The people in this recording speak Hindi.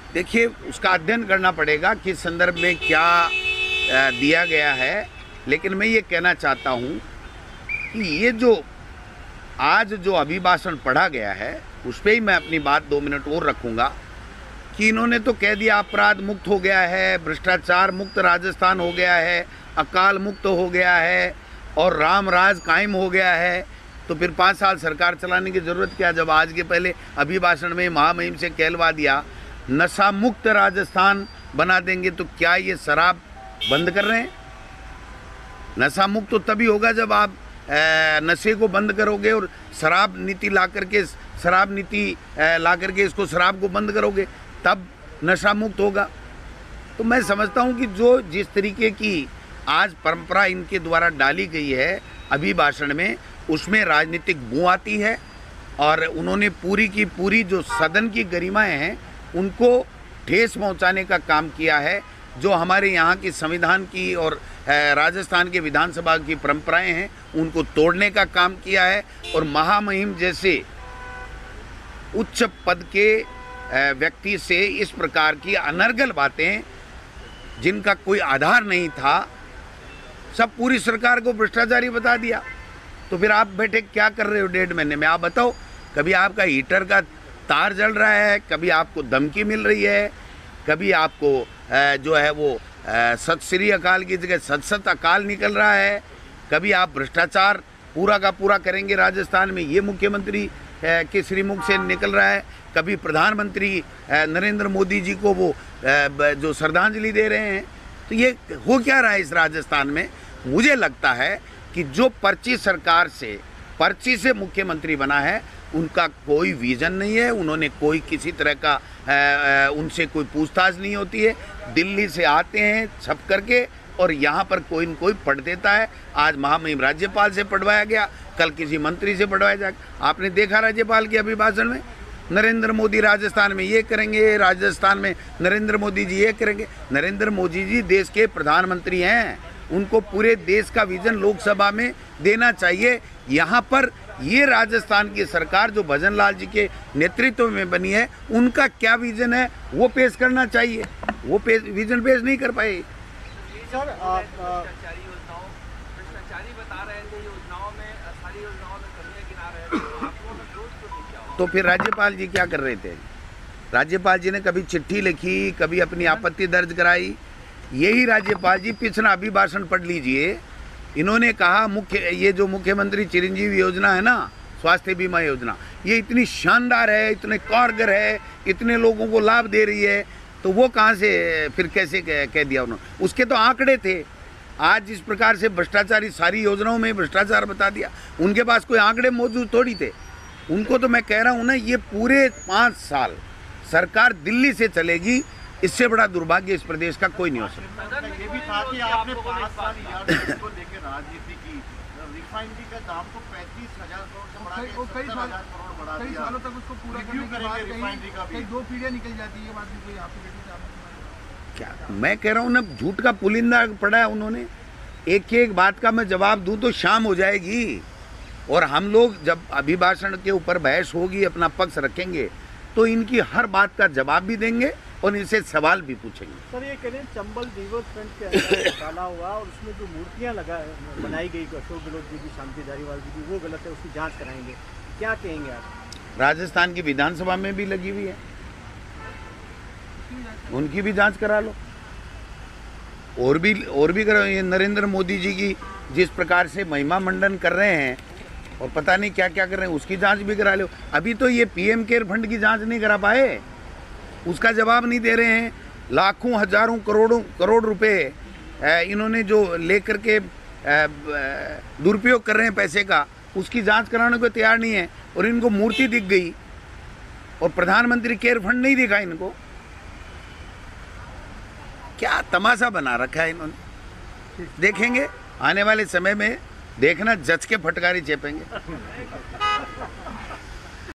देखिए, उसका अध्ययन करना पड़ेगा किस संदर्भ में क्या दिया गया है। लेकिन मैं ये कहना चाहता हूँ कि ये जो आज जो अभिभाषण पढ़ा गया है उस पर ही मैं अपनी बात 2 मिनट और रखूँगा कि इन्होंने तो कह दिया अपराध मुक्त हो गया है, भ्रष्टाचार मुक्त राजस्थान हो गया है, अकाल मुक्त हो गया है और राम राज कायम हो गया है। तो फिर 5 साल सरकार चलाने की ज़रूरत क्या, जब आज के पहले अभिभाषण में महामहिम से कहलवा दिया नशा मुक्त राजस्थान बना देंगे। तो क्या ये शराब बंद कर रहे हैं? नशा मुक्त तो तभी होगा जब आप नशे को बंद करोगे और शराब नीति ला करके इसको शराब को बंद करोगे, तब नशा मुक्त होगा। तो मैं समझता हूँ कि जो जिस तरीके की आज परंपरा इनके द्वारा डाली गई है अभिभाषण में, उसमें राजनीतिक बू आती है और उन्होंने पूरी की पूरी जो सदन की गरिमाएं हैं उनको ठेस पहुंचाने का काम किया है। जो हमारे यहाँ की संविधान की और राजस्थान के विधानसभा की परंपराएं हैं उनको तोड़ने का काम किया है और महामहिम जैसे उच्च पद के व्यक्ति से इस प्रकार की अनर्गल बातें जिनका कोई आधार नहीं था, सब पूरी सरकार को भ्रष्टाचारी बता दिया। तो फिर आप बैठे क्या कर रहे हो 1.5 महीने में? आप बताओ, कभी आपका हीटर का तार जल रहा है, कभी आपको धमकी मिल रही है, कभी आपको जो है वो सत श्री अकाल की जगह सत अकाल निकल रहा है, कभी आप भ्रष्टाचार पूरा का पूरा करेंगे राजस्थान में, ये मुख्यमंत्री के श्रीमुख से निकल रहा है, कभी प्रधानमंत्री नरेंद्र मोदी जी को वो जो श्रद्धांजलि दे रहे हैं। तो ये हो क्या रहा है इस राजस्थान में? मुझे लगता है कि जो पर्ची से मुख्यमंत्री बना है उनका कोई विजन नहीं है, उन्होंने कोई किसी तरह का उनसे कोई पूछताछ नहीं होती है। दिल्ली से आते हैं छप करके और यहाँ पर कोई न कोई पढ़ देता है। आज महामहिम राज्यपाल से पढ़वाया गया, कल किसी मंत्री से पढ़वाया जाएगा। आपने देखा राज्यपाल के अभिभाषण में नरेंद्र मोदी राजस्थान में ये करेंगे, राजस्थान में नरेंद्र मोदी जी ये करेंगे। नरेंद्र मोदी जी देश के प्रधानमंत्री हैं, उनको पूरे देश का विजन लोकसभा में देना चाहिए। यहाँ पर ये राजस्थान की सरकार जो भजन लाल जी के नेतृत्व में बनी है उनका क्या विजन है वो पेश करना चाहिए। वो विजन पेश नहीं कर पाए। सर, भ्रष्टाचारी बता रहे थे योजनाओं में, सारी योजनाओं में कमियां गिना रहे थे, आपको विरोध क्यों नहीं किया? तो फिर राज्यपाल जी क्या कर रहे थे? राज्यपाल जी ने कभी चिट्ठी लिखी, कभी अपनी आपत्ति दर्ज कराई। यही राज्यपाल जी पिछला अभिभाषण पढ़ लीजिए, इन्होंने कहा ये जो मुख्यमंत्री चिरंजीवी योजना है ना, स्वास्थ्य बीमा योजना, ये इतनी शानदार है, इतने कारगर है, इतने लोगों को लाभ दे रही है, तो वो कहाँ से फिर कैसे कह दिया उन्होंने? उसके तो आंकड़े थे। आज जिस प्रकार से भ्रष्टाचारी सारी योजनाओं में भ्रष्टाचार बता दिया, उनके पास कोई आंकड़े मौजूद थोड़ी थे। उनको तो मैं कह रहा हूँ ना, ये पूरे 5 साल सरकार दिल्ली से चलेगी, इससे बड़ा दुर्भाग्य इस प्रदेश का कोई नहीं हो सकता। ये भी था कि आपने 5 साल यार्ड को लेकर राजनीति की, रिफाइनरी का दाम को 35,000 करोड़ से बढ़ा के 70,000 करोड़ बढ़ा दिया। कई सालों तक उसको पूरा करने के बाद रिफाइनरी का भी 2 पीढ़ियां निकल जाती है, बात भी कोई आपकी बेटी से क्या मैं कह रहा हूँ ना, झूठ का पुलिंदा पड़ा है उन्होंने। एक एक बात का मैं जवाब दूं तो शाम हो जाएगी और हम लोग जब अभिभाषण के ऊपर बहस होगी, अपना पक्ष रखेंगे, तो इनकी हर बात का जवाब भी देंगे और इनसे सवाल भी पूछेंगे। सर, ये कह रहे हैं चंबल रिवर फ्रंट के अंदर घोटाला हुआ और उसमें जो मूर्तियां बनाई गई अशोक गहलोत जी की, शांति धारीवाल जी की, वो गलत है, उसकी जांच कराएंगे। क्या कहेंगे आप? राजस्थान की विधानसभा में भी लगी हुई है, उनकी भी जांच करा लो। और भी करो। ये नरेंद्र मोदी जी की जिस प्रकार से महिमा मंडन कर रहे हैं और पता नहीं क्या क्या कर रहे हैं, उसकी जांच भी करा लो। अभी तो ये पीएम केयर फंड की जांच नहीं करा पाए, उसका जवाब नहीं दे रहे हैं। लाखों हजारों करोड़ रुपए इन्होंने जो लेकर के दुरुपयोग कर रहे हैं पैसे का, उसकी जांच कराने को तैयार नहीं है। और इनको मूर्ति दिख गई और प्रधानमंत्री केयर फंड नहीं दिखा इनको। क्या तमाशा बना रखा है इन्होंने। देखेंगे आने वाले समय में, देखना जच के फटकारी चेपेंगे।